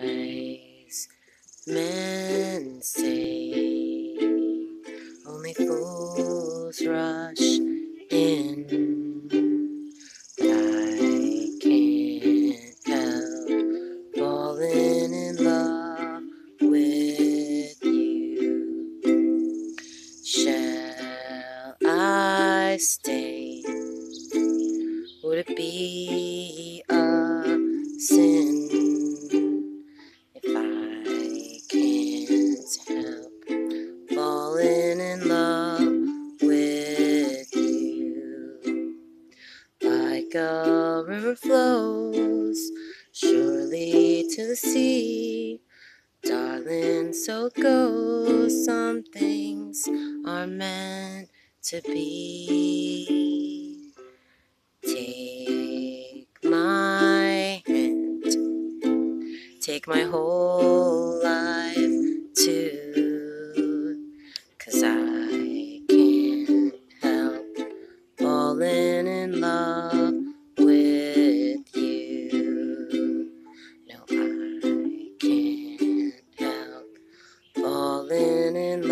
Wise men say only fools rush in, but I can't help falling in love with you. Shall I stay? Would it be a sin if I can't help falling in love with you? Like a river flows surely to the sea, darling, so goes. Some things are meant to be. Take my hand, take my whole life too, 'cause I can't help falling in love with you. No, I can't help falling in love